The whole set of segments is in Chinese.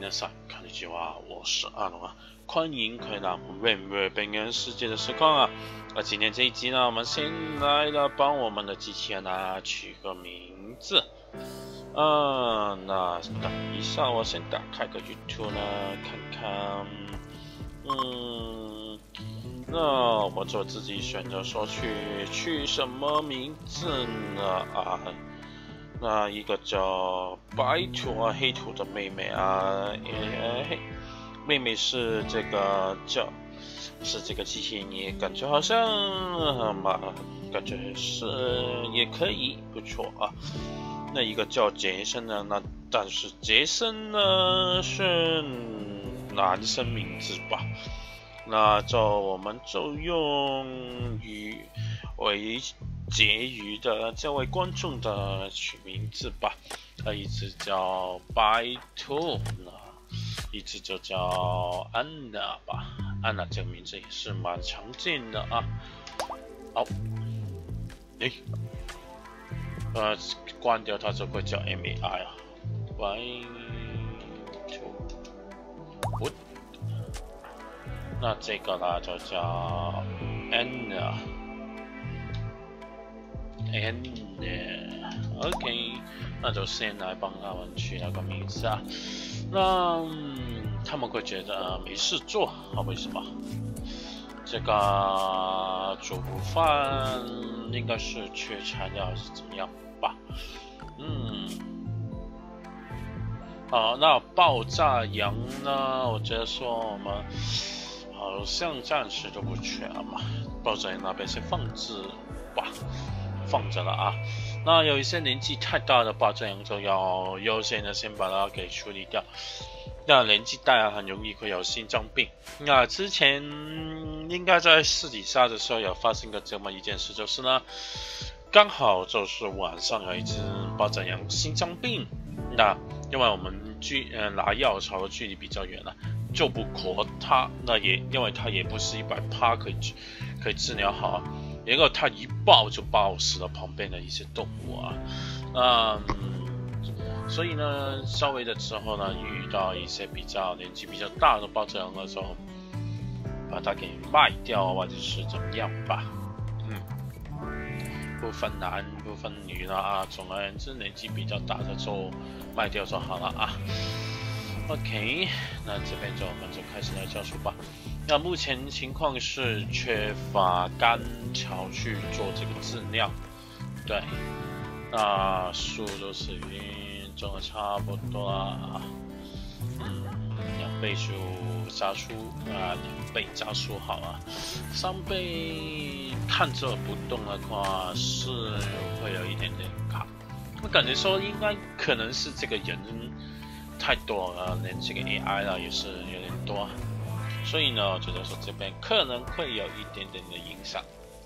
皆さんこんにちは，我是阿龙啊，欢迎回到本源世界的实况啊。今天这一集呢，我们先来帮我们的机器人取个名字。那等一下，我先打开个 YouTube 呢，看看。那我就自己选择说取什么名字呢？那一个叫白兔黑兔的妹妹妹妹是这个是这个机器人，也感觉好像感觉是也可以不错啊。那一个叫杰森呢，但是杰森呢是男生名字吧？那我们就用为结语的这位观众的取名字吧，一直叫白兔，一直就叫安娜吧。安娜这个名字也是蛮常见的啊。好，关掉它就会叫 MAI 啊。白兔，那这个呢就叫 Anna。OK， 那就先来帮他们取那个名字啊。那他们会觉得没事做，为什么？这个煮饭应该是缺材料是怎么样吧？好，那爆炸羊呢？我觉得说我们好像暂时都不缺嘛，爆炸羊那边先放着了啊。那有一些年纪太大的爆炸羊就要优先的先把它给处理掉。那年纪大很容易会有心脏病。那之前应该在私底下的时候有发生过这么一件事，就是呢，刚好就是晚上有一只爆炸羊心脏病。那因为我们拿药朝的距离比较远了，救不活它。那也因为它也不是100%可以治疗好。结果它一爆就爆死了旁边的一些动物啊，所以呢，稍微的时候呢，遇到一些年纪比较大的爆炸羊的时候，把它给卖掉或者是怎么样吧，不分男不分女啦总而言之，年纪比较大的就卖掉就好了啊。OK， 那这边我们就开始来教书吧。那目前情况是缺乏干草去做这个质量，对，那树都是已经种的差不多了2倍数加速2倍加速好啊，3倍看着不动的话是会有一点点卡，我感觉说应该可能是这个人太多了，连这个 AI 啦也是有点多。所以呢，我觉得说这边可能会有一点点的影响。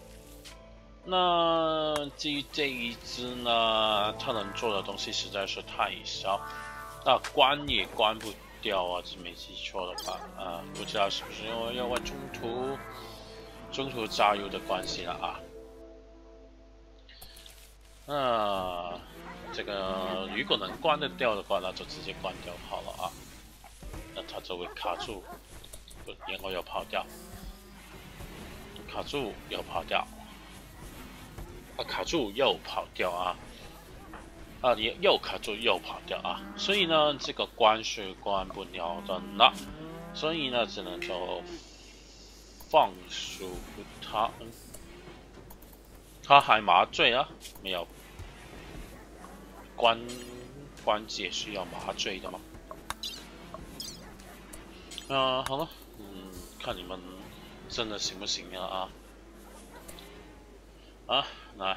那至于这一只呢，它能做的东西实在是太少，那关也关不掉啊，这没记错的话不知道是不是因为中途加油的关系了啊。这个如果能关得掉的话，那就直接关掉好了啊。那它就会卡住。然后又跑掉，卡住又跑掉，卡住又跑掉又卡住又跑掉所以呢，这个关是关不了的了，所以呢，只能就放手它。它还麻醉没有关节是要麻醉的吗？好了。看你们真的行不行来，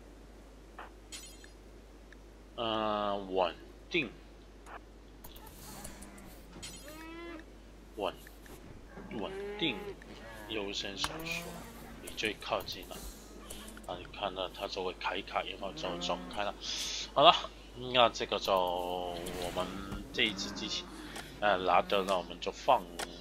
稳定，优先闪烁，你最靠近了你看到它就会开开，然后就走开了。好了，那这个我们这一只机器拿的呢，我们就放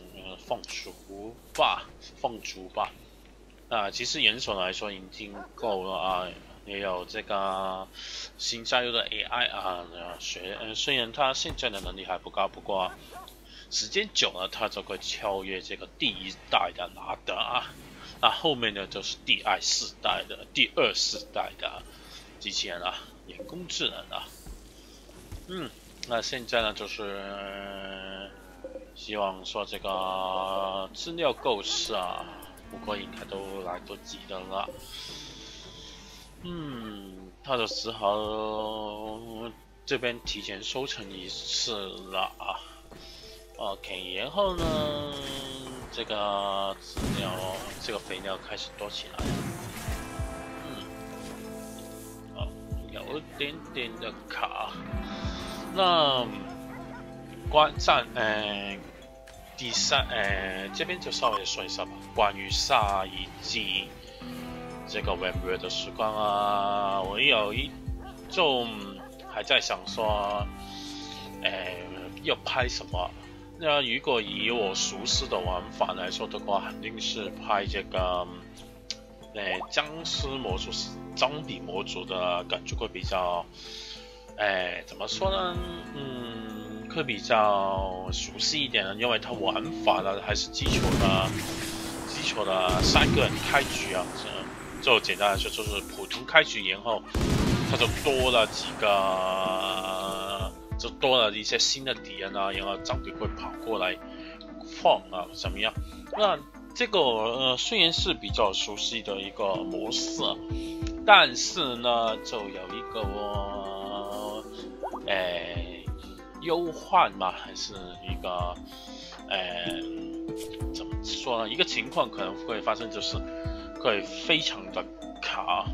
逐吧。其实人手来说已经够了也有这个新加入的 AI 虽然它现在的能力还不高，不过时间久了，它就会超越这个第1代的拉德啊。那后面呢就是第2世代的机器人啊，人工智能啊。那现在呢就是希望说这个资料构思啊，不过应该都来得及的了。他就只好这边提前收成一次了啊。OK， 然后呢，这个资料，这个肥料开始多起来。有一点点的卡。那这边就稍微说一下吧，关于下一季这个 Webworld 的时光啊，我有一种还在想说，要拍什么？那如果以我熟悉的玩法来说的话，肯定是拍这个，僵尸模组、脏笔模组的感觉会比较，怎么说呢？会比较熟悉一点，因为它玩法呢还是基础的3个人开局啊，就简单来说就是普通开局，然后它就多了几个。就多了一些新的敌人啊，然后脏笔会跑过来放啊，怎么样？那这个虽然是比较熟悉的一个模式，但是呢，就有一个忧患嘛，还是一个怎么说呢？一个情况可能会发生，就是会非常的卡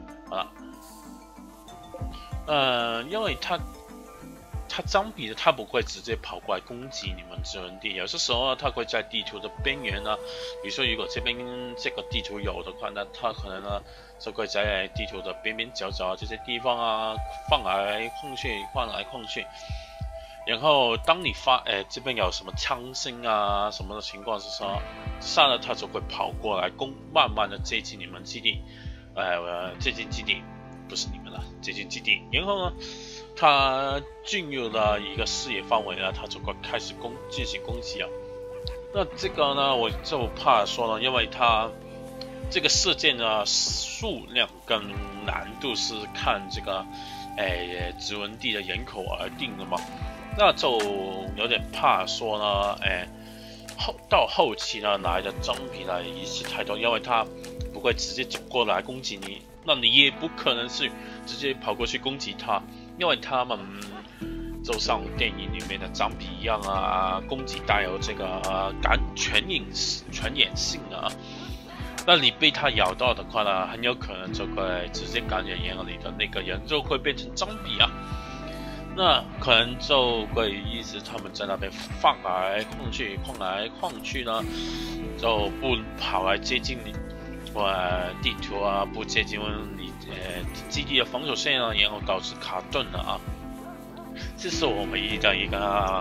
啊，因为它脏笔的，它不会直接跑过来攻击你们殖民地，有些时候它会在地图的边缘呢。比如说，如果这边这个地图有的话，那它可能呢就会在地图的边边角角这些地方啊晃来晃去。然后当你这边有什么枪声啊什么的情况之下，它就会跑过来慢慢的接近你们基地，接近基地不是你们了，接近基地，然后呢。它进入了一个视野范围呢，它就会开始进行攻击啊。那这个呢，我就怕说呢，因为它这个事件的数量跟难度是看这个殖民地的人口而定的嘛，那就有点怕说呢，到后期呢来的脏笔呢一次太多，因为它不会直接走过来攻击你，那你也不可能是直接跑过去攻击它。因为他们就像电影里面的脏笔一样啊，攻击带有这个传染性啊，那你被它咬到的话呢，很有可能就会直接感染然后你的那个人就会变成脏笔啊，那可能就会一直他们在那边晃来晃去呢，就不跑来接近你，地图啊，不接近你基地的防守线啊，然后导致卡顿了啊。这是我唯一的一个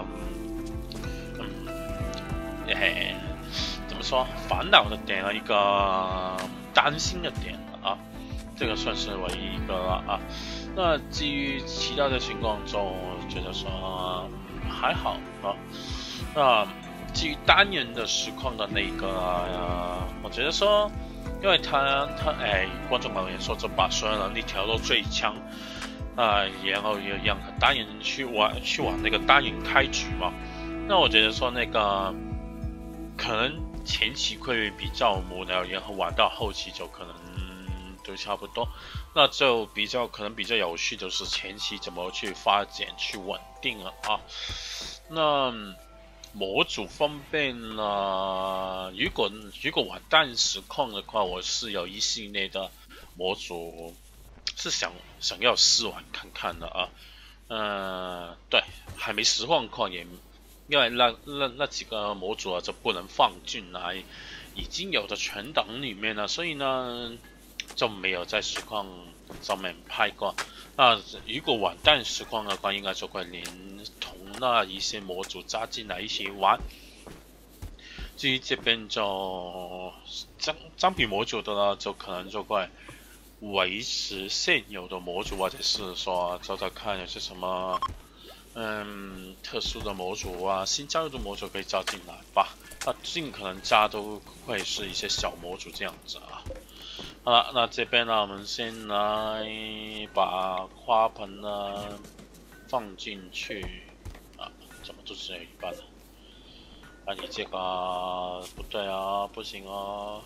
怎么说烦恼的点啊，一个担心的点啊，这个算是唯一一个了啊。那基于其他的情况中，觉得说还好啊。那基于单人的实况的那个我觉得说。因为观众留言说就把所有能力调到最强然后也让单人去玩那个单人开局嘛。那我觉得说那个可能前期会比较无聊，然后玩到后期就可能都差不多。那就可能比较有趣，就是前期怎么去发展去稳定了啊。那模组方面呢，如果玩单实况的话，我是有一系列的模组是想要试玩看看的啊。对，还没实况过，也因为那几个模组就不能放进来已经有的存档里面了，所以呢就没有在实况上面拍过。那如果玩单实况的话，应该就会连同那一些模组加进来一起玩。至于这边就脏笔模组的呢，就可能就会维持现有的模组，或者是说就在看有些什么特殊的模组啊，新加入的模组可以加进来吧。尽可能加都会是一些小模组这样子啊。好了，那这边呢，我们先来把花盆呢放进去啊，怎么就只有一半了？你这个不对啊，不行哦。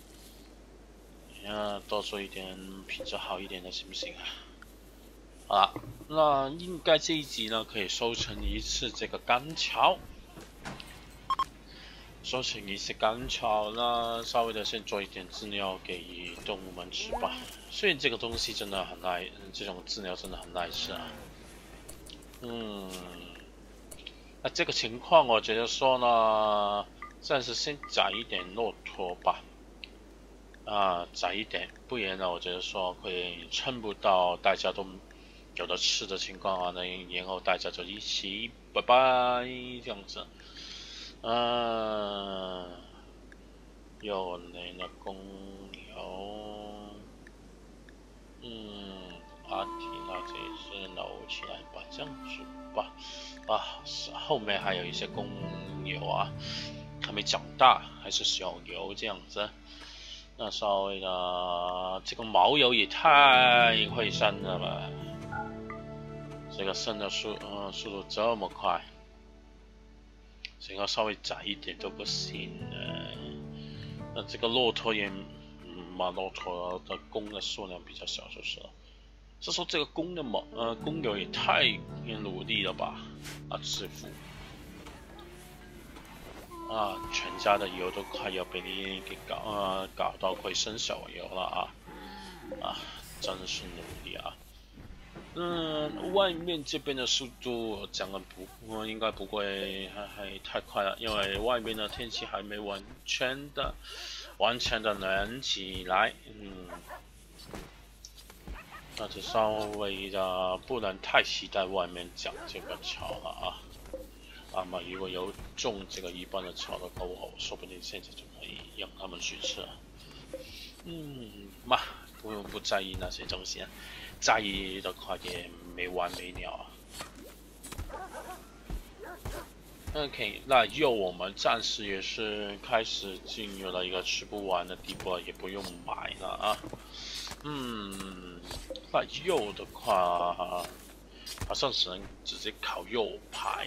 多做一点品质好一点的行不行啊？好了，那应该这一集呢可以收成一次这个干草。收成一次干草，那稍微的先做一点饲料给动物们吃吧。虽然这个东西真的很耐，这种饲料真的很耐吃啊。那这个情况我觉得说呢，暂时先宰一点骆驼吧。宰一点，不然呢，我觉得说会撑不到大家都有的吃的情况啊，那然后大家就一起拜拜这样子。有那个公牛，阿提那这也是搂起来吧，这样子吧。后面还有一些公牛啊，还没长大，还是小牛这样子。那稍微的这个毛油也太会生了吧，这个生的速度这么快。这个稍微窄一点都不行了。那这个骆驼也，骆驼的公的数量比较小就是了。是说这个公牛也太努力了吧？致富。全家的油都快要被你给搞到会生小油了啊！真是努力啊！外面这边的速度讲的应该不会还太快了，因为外面的天气还没完全的冷起来，那就稍微的不能太期待外面长这个草了啊。如果有种这个一般的草的话，我说不定现在就可以让他们去吃了。不在意那些东西啊。在意的话也没完没了OK， 那我们暂时也是开始进入了一个吃不完的地步，也不用买了啊。那肉的话，好像只能直接烤肉排。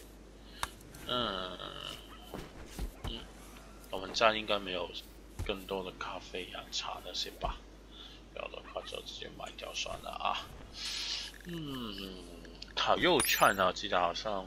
我们家应该没有更多的咖啡呀、茶那些吧。有的话就直接买掉算了啊。烤肉串呢，我记得好像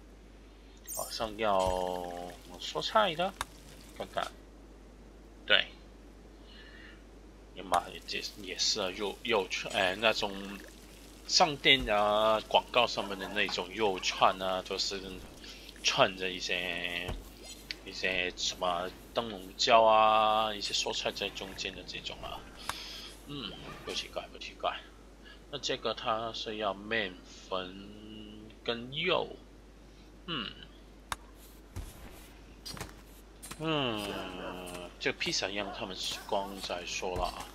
要蔬菜的，看看，对，你买也是啊，肉串，那种上店啊广告上面的那种肉串啊，就是串着一些什么灯笼椒啊，一些蔬菜在中间的这种啊。不奇怪。那这个它是要面粉跟肉，这个披萨样他们刚才说了啊，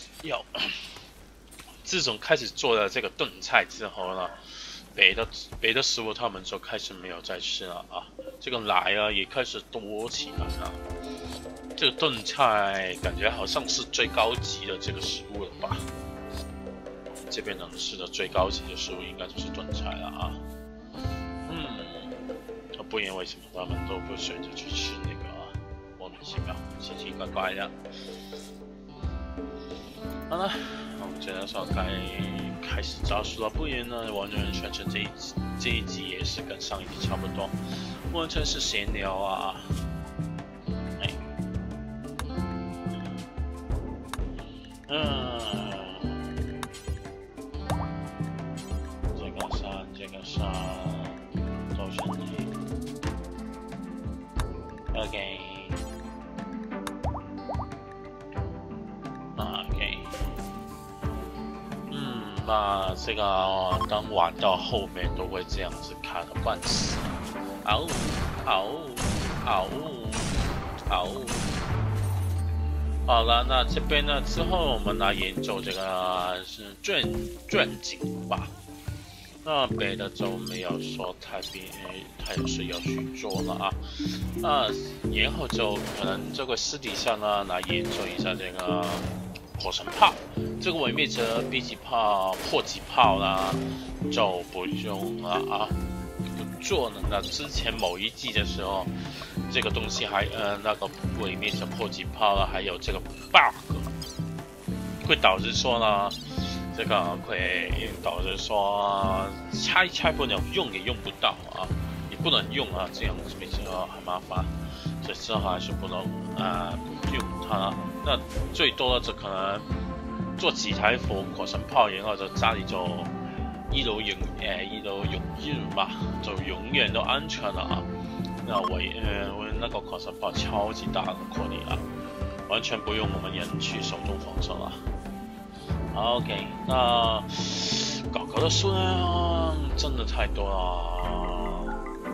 自从开始做了这个炖菜之后呢，别的食物他们就开始没有再吃了啊，这个奶啊也开始多起来了。这个炖菜感觉好像是最高级的这个食物了吧？这边能吃的最高级的食物应该就是炖菜了啊。不然为什么他们都不选择去吃那个莫名其妙、奇奇怪怪的？好了，我们这时候该开始招数了，不然呢，完全这一集也是跟上一集差不多，完全是闲聊啊。这个山都是你 ，OK， 那这个当玩到后面都会这样子卡的半死，好了，那这边呢之后我们来研究这个是卷景吧。 那别的就没有说太有需要去做了啊。然后就可能这个私底下呢来研究一下这个火神炮，这个毁灭者 B 级炮、破级炮啦就不用了啊。不做了。那之前某一季的时候，这个东西还那个毁灭者破级炮啦，还有这个 bug， 会导致说呢。这个会导致说拆不了，用也用不到啊，也不能用啊，这样子比较很麻烦，所以之后还是不能不用它。那最多的就可能做几台火神炮，然后就家里就一楼永远吧，就永远都安全了啊。那那个火神炮超级大的颗粒啊，完全不用我们人去手动防守了。OK， 那搞的数量真的太多了，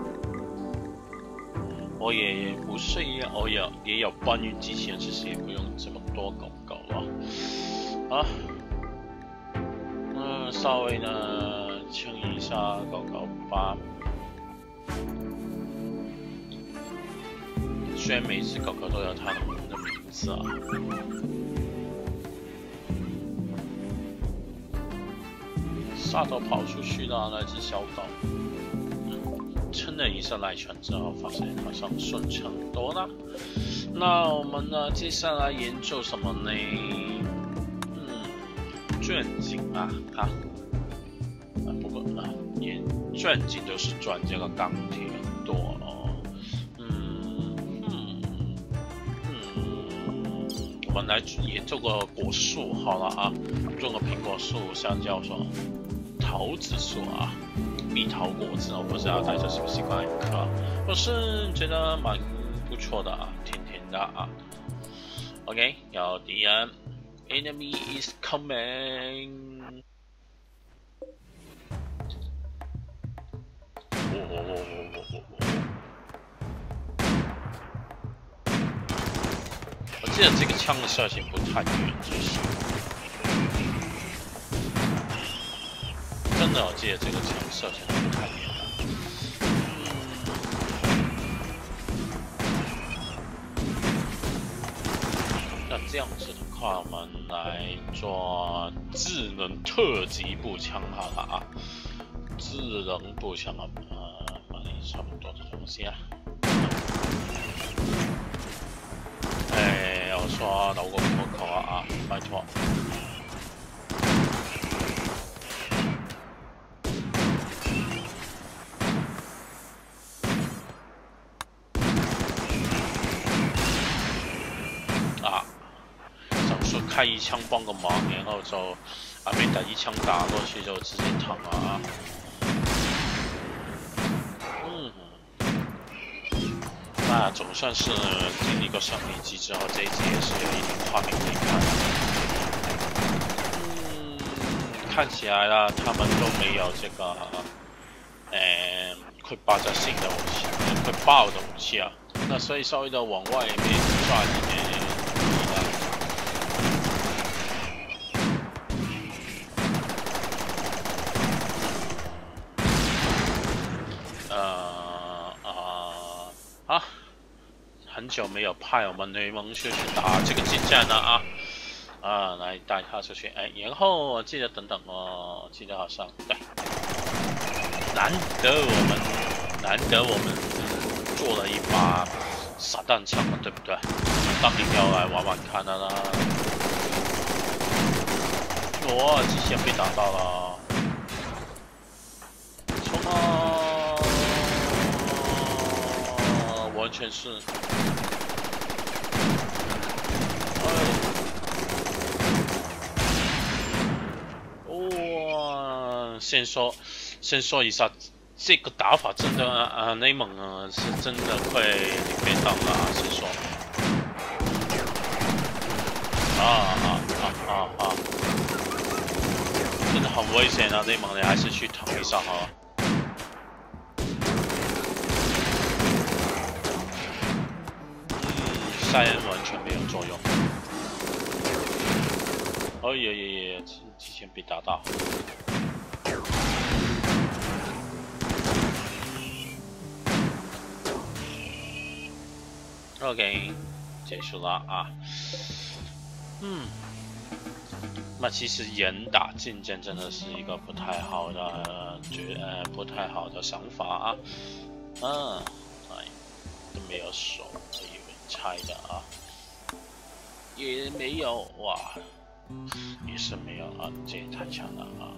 我也不是也有搬运机器人，其实也不用这么多搞了。稍微呢清一下搞吧。虽然每次搞都有它的名字啊。杀头跑出去了，那只小狗，撑了一下赖拳之后，发现好像顺畅多了。那我们呢，接下来研究什么呢？钻井啊，不过钻井就是钻这个钢铁多哦。我们来研究个果树好了啊，种个苹果树、香蕉树。桃子树啊，蜜桃果子，我不知道大家喜不喜欢吃，我是觉得蛮不错的啊，甜甜的啊。OK， 有敌人 ，enemy is coming。我记得这个枪的射线不太远，就是。真的，我记得这个枪射程不太远了。那这样子的话，我们来做智能特级步枪好了啊。智能步枪啊，差不多的东西啊。我说留個火球啊，拜託。开一枪帮个忙，然后就被第一枪打过去就直接躺了啊。那总算是经历过上一集之后，这一集也是有一点画面可以看。看起来啦，他们都没有这个会爆炸性的武器，会爆的武器啊。那所以稍微的往外面抓一点。很久没有派我们雷蒙去打这个近战了啊！来带他出去，然后记得等等哦，记得好像对，难得我们做了一把散弹枪了，对不对？当然要来玩玩看的啦。机器人被打到了，冲啊！完全是。先说一下，这个打法真的内蒙是真的会领便当的先说。真的很危险啊！内蒙你还是去躺一下好了。塞恩完全没有作用。机器人被打到。 OK， 结束了啊。那其实严打近战真的是一个不太好的不太好的想法啊。都没有手，我以为拆的啊，也没有哇，也是没有啊，这也太强了啊。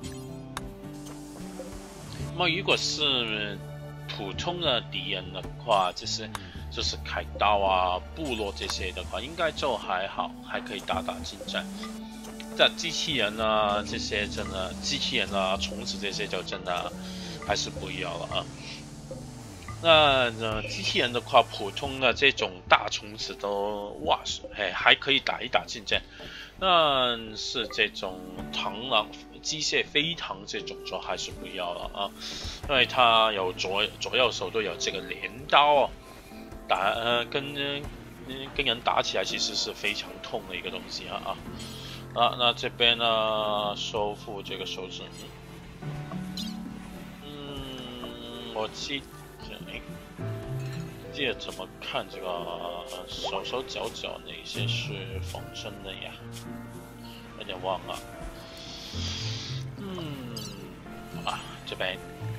那么如果是普通的敌人的话，就是开刀啊、部落这些的话，应该就还好，还可以打近战。这机器人啊，这些真的机器人啊、虫子这些就真的还是不要了啊。那机器人的话，普通的这种大虫子都还可以打近战。那是这种螳螂、机械飞螳这种就还是不要了啊，因为它有左右手都有这个镰刀跟人打起来其实是非常痛的一个东西那这边呢，收复这个手指，我记得怎么看这个手脚哪些是仿真的呀？有点忘了。这边，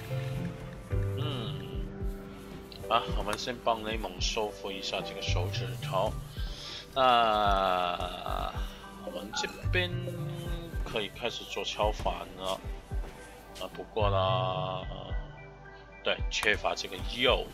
我们先帮雷蒙收复一下这个手指头。我们这边可以开始做敲反了。不过呢，对，缺乏这个釉，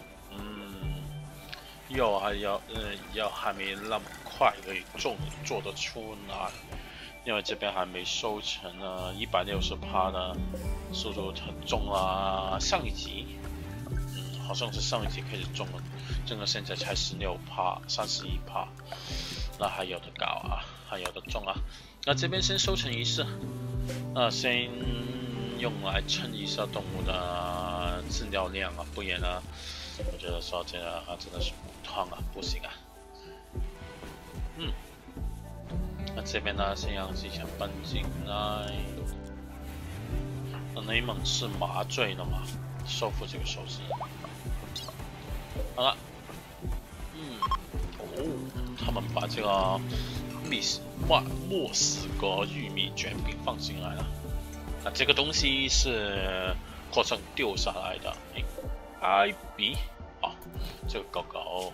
釉还没那么快可以做得出来，因为这边还没收成呢，160%的速度很重啊。上一集，好像是上一集开始种了，这个现在才16%、31%，那还有的搞啊，还有的种啊。那这边先收成一次，先用来称一下动物的饲料量啊，不然呢，我觉得说这个真的是补汤啊，不行啊。那这边呢，先让机器人搬进来。那雷蒙是麻醉的嘛，收复这个手指。好了，他们把这个莫斯科玉米卷饼放进来了。这个东西是火上丢下来的。艾比，这个狗狗，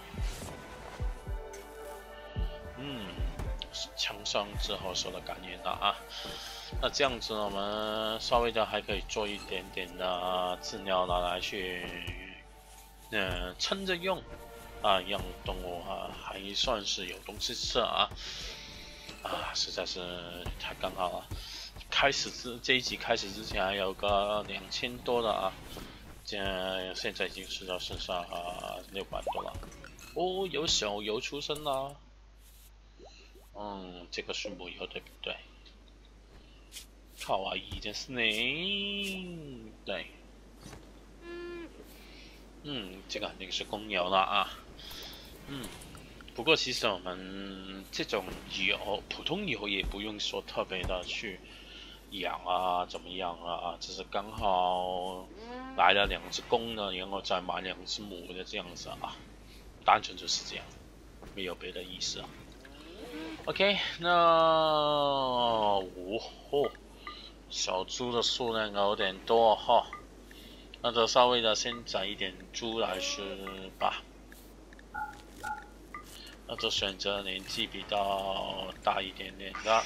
枪伤之后受到感染了啊。那这样子我们稍微的还可以做一点点的饲料拿来去撑着用让动物还算是有东西吃实在是太刚好了。这一集开始之前还有个2000多的现在已经吃到剩下600多了。有小油出生了。这个是母油对不对？卡哇伊ですね。对。这个肯定是公牛了不过其实我们这种普通油也不用说特别的去养怎么样只是刚好来了2只公的，然后再买2只母的这样子单纯就是这样，没有别的意思OK， 那小猪的数量有点多那就稍微的先宰一点猪来吃吧。那就选择年纪比较大一点点的。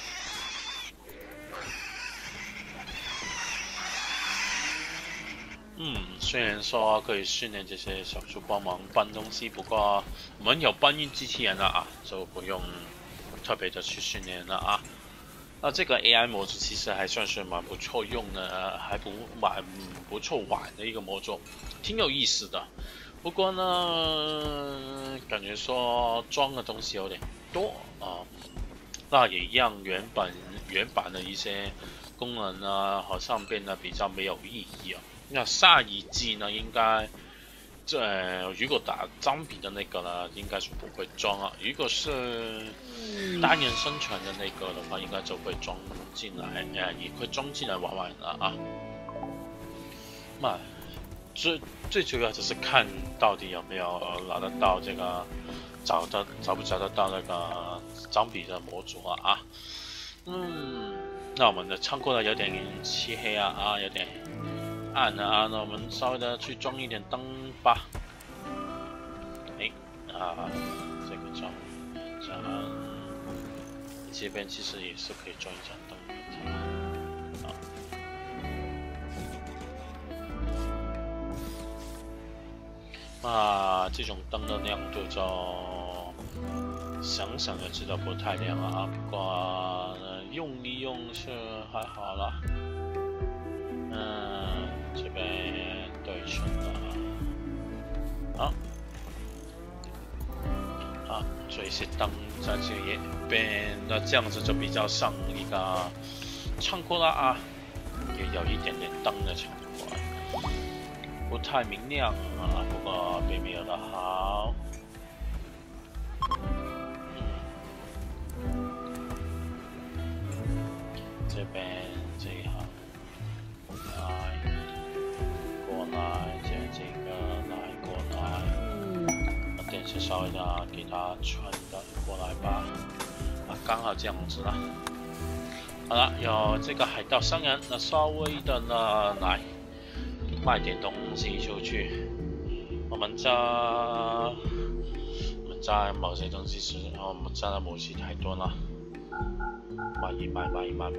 虽然说可以训练这些小猪帮忙搬东西，不过我们有搬运机器人了就不用特别的去训练了那这个 AI 模组其实还算是蛮不错用的，蛮不错玩的一个模组，挺有意思的。不过呢，感觉说装的东西有点多那也让原版的一些功能好像变得比较没有意义那下一季呢，应该如果打张比的那个呢，应该是不会装如果是单人生存的那个的话，应该就会装进来，也会装进来玩玩了最主要就是看到底有没有拿得到这个找不找得到那个装笔的模组啊？那我们的仓库呢有点漆黑啊，有点暗啊，那我们稍微的去装一点灯吧。这个装一盏，这边其实也是可以装一盏灯的。这种灯的亮度就想想就知道不太亮啊，不过用一用是还好啦。这边对称了，做一些灯在这边，那这样子就比较像一个仓库啦也有一点点灯的仓库，不太明亮不过并没有的好。这边这一行过来，这个来过来，把电视稍微的给它传的过来吧，刚好这样子了。好了，有这个海盗商人，那稍微的呢来卖点东西出去。我们在某些东西是，我们家的武器太多了，买一买。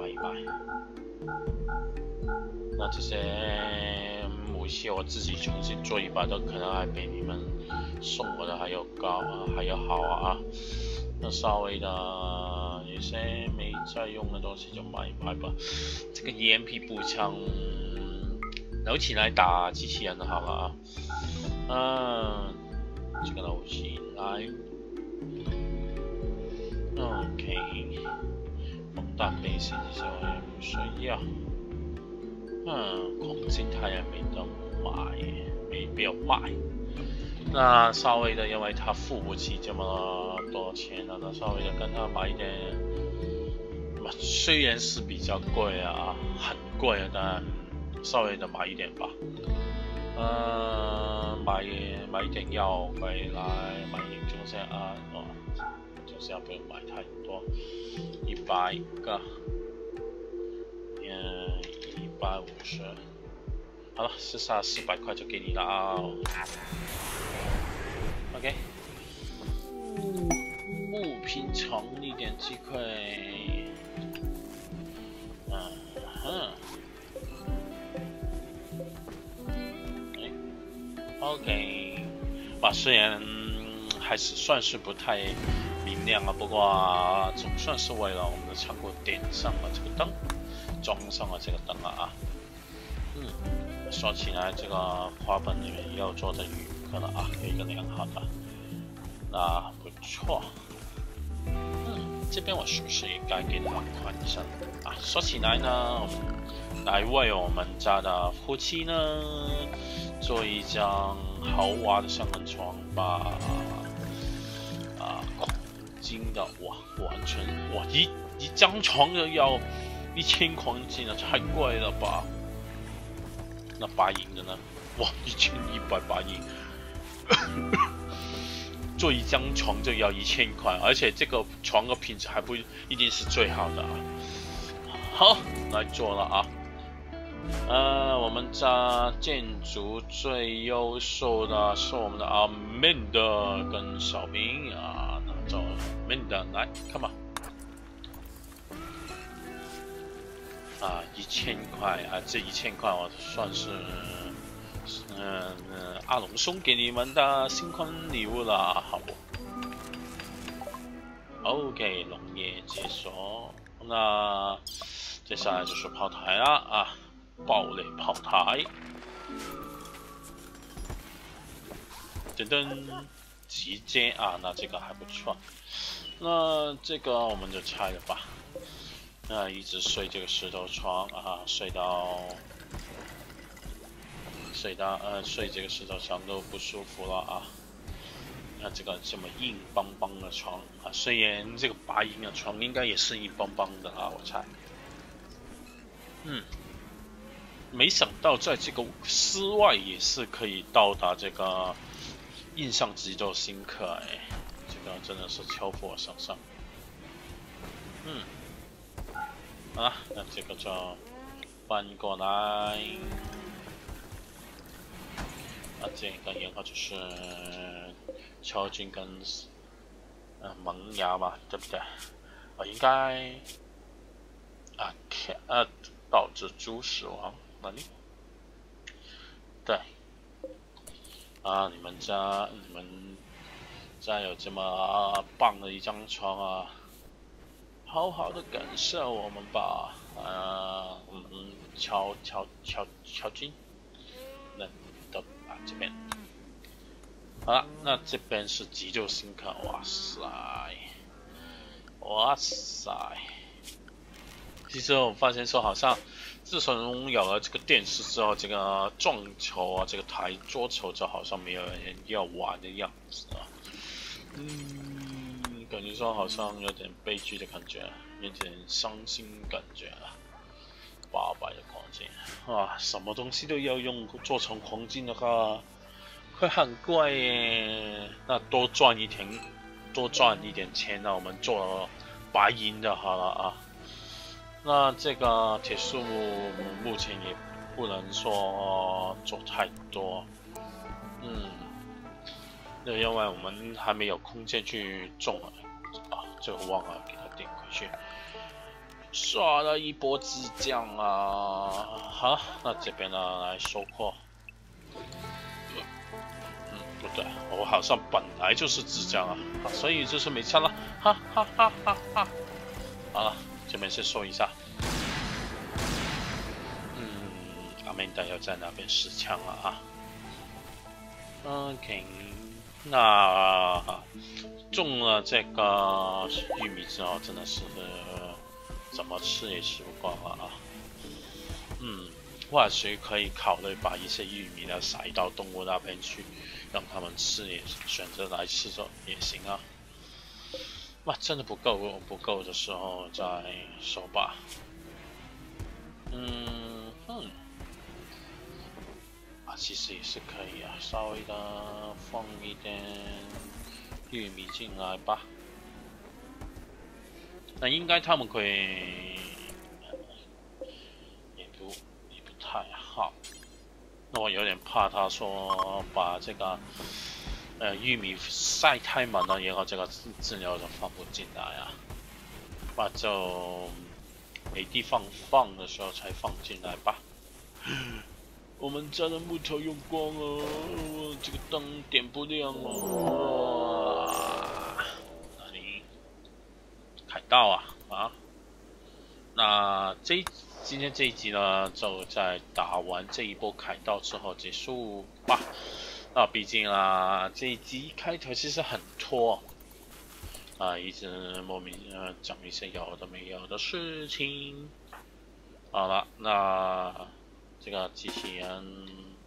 那这些武器我自己重新做一把的，可能还比你们送我的还要高还要好啊。那稍微的有些没在用的东西就买一买吧。这个EMP步枪留起来打机器人好了这个留起来。OK， 防弹背心这些我也不需要。空心它也没得买，没必要卖。那稍微的，因为他付不起这么多钱了，那稍微的跟他买一点，虽然是比较贵很贵但稍微的买一点吧。买一点药回来，买一点中线中线不用买太多，100个，150，好了，剩下400块就给你了OK， 物品长一点鸡块OK， 虽然还是算是不太明亮不过总算是为了我们的仓库点上了这个灯，装上了这个灯说起来，这个花本里面要做的鱼可能有一个良好的，那不错。这边我是不是应该给它换上说起来呢，我们来为我们家的夫妻呢做一张豪华的双人床吧。黄金的完全一张床就要1000黄金了，太贵了吧？那白银的呢？1100白银，做一张床就要1000块，而且这个床的品质还不一定是最好的好，来做了我们家建筑最优秀的是我们的Amanda 跟小兵那找 Amanda 来看吧。1000块这1000块我算是阿龙送给你们的新婚礼物了，好不 ？OK， 农业解锁，那接下来就是炮台了爆雷炮台，噔噔，直接那这个还不错，那这个我们就拆了吧。一直睡这个石头床睡这个石头床都不舒服了那这个这么硬邦邦的床虽然这个白银的床应该也是硬邦邦的我猜。没想到在这个室外也是可以到达这个印象极昼新客这个真的是挑赴我身上。好了，那这个就搬过来。那这个然后就是乔军跟萌芽嘛，对不对？应该导致猪死亡哪里？对。你们家有这么棒的一张床啊，好好的感受我们吧。我们乔军，那的这边。好了，那这边是急救新客，哇塞！其实我发现说，好像自从有了这个电视之后，这个撞球啊，这个台桌球就好像没有人要玩的样子啊。感觉说好像有点悲剧的感觉，有点伤心感觉啊。800的黄金啊，什么东西都要用做成黄金的话，会很贵耶。那多赚一点钱，那我们做白银的好了啊。那这个铁树目前也不能说做太多，因为我们还没有空间去种这个忘了给它点回去，刷了一波支将啊。好，那这边呢来收获，不对，我好像本来就是支将啊，所以就是没差了，哈。好了。这边先说一下，阿曼达要在那边试枪了啊。OK， 那种了这个玉米之后，真的是怎么吃也吃不惯了啊。或许可以考虑把一些玉米呢撒到动物那边去，让他们吃，也选择来吃着也行啊。真的不够的时候再收吧。其实也是可以啊，稍微的放一点玉米进来吧。那应该他们可以，也不太好。那我有点怕他说把这个玉米晒太满了，然后这个饲料就放不进来啊，那就没地方放的时候才放进来吧。我们家的木头用光了，这个灯点不亮了。哪里？凯道啊！那今天这一集呢，就在打完这一波凯道之后结束吧。毕竟这一集开头其实很拖一直莫名讲一些有的没有的事情。好了，那这个机器人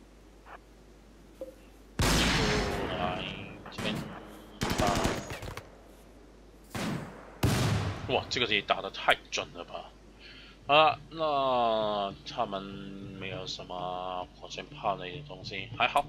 出来这边吧。哇，这个也打得太准了吧！那他们没有什么火箭炮类的东西，还好。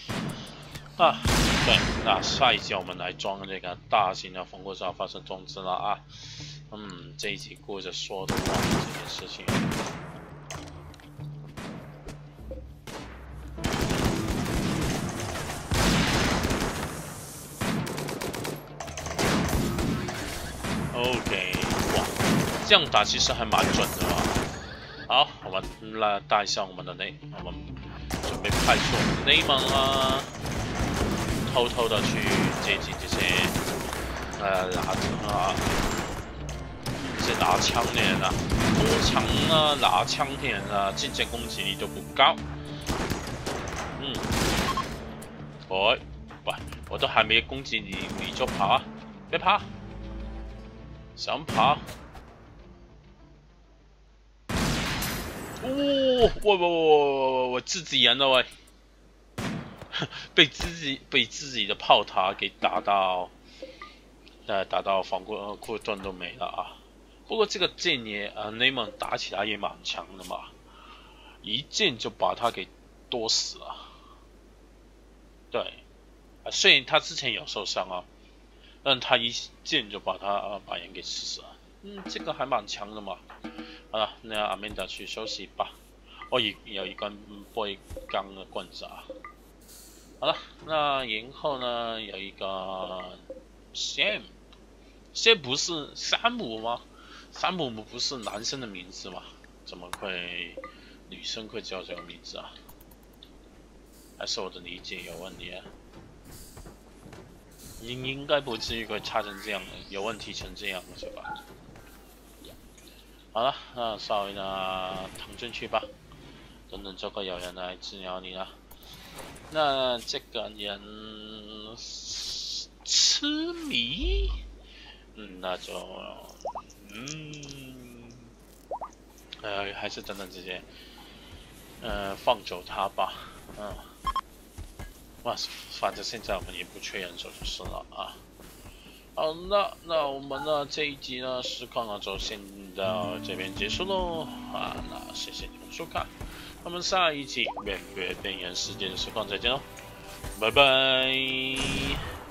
对，那下一集我们来装这个大型的防护罩发射装置了啊。这一集顾着说的忘了这件事情。OK， 哇，这样打其实还蛮准的啊。好，我们来带一下我们的我们准备派出我们的内蒙啊，偷偷的去接近这些这些拿枪的人啊。通常呢，拿枪的人近战攻击力都不高。我都还没攻击你，你就跑啊！别跑！想跑？我自己人了喂！被自己的炮塔给打到防护盾都没了啊！不过这个剑也内蒙打起来也蛮强的嘛，一剑就把他给剁死了。对，虽然他之前有受伤但他一剑就把他把人给吃死了。这个还蛮强的嘛。好了，那阿曼达去休息吧。有一根波钢的棍子啊。好了，那然后呢有一个 Sam 不是山姆吗？山姆不是男生的名字吗？怎么会女生会叫这个名字啊？还是我的理解有问题啊？应该不至于会差成这样的，有问题成这样是吧？好了，那稍微呢躺进去吧，等等这个有人来治疗你了。那这个人痴迷，那就还是等等直接放走他吧，反正现在我们也不缺人手就是了啊。好，那我们呢这一集呢实况呢就先到这边结束喽啊，那谢谢你们收看，我们下一集边缘世界的实况再见喽，拜拜。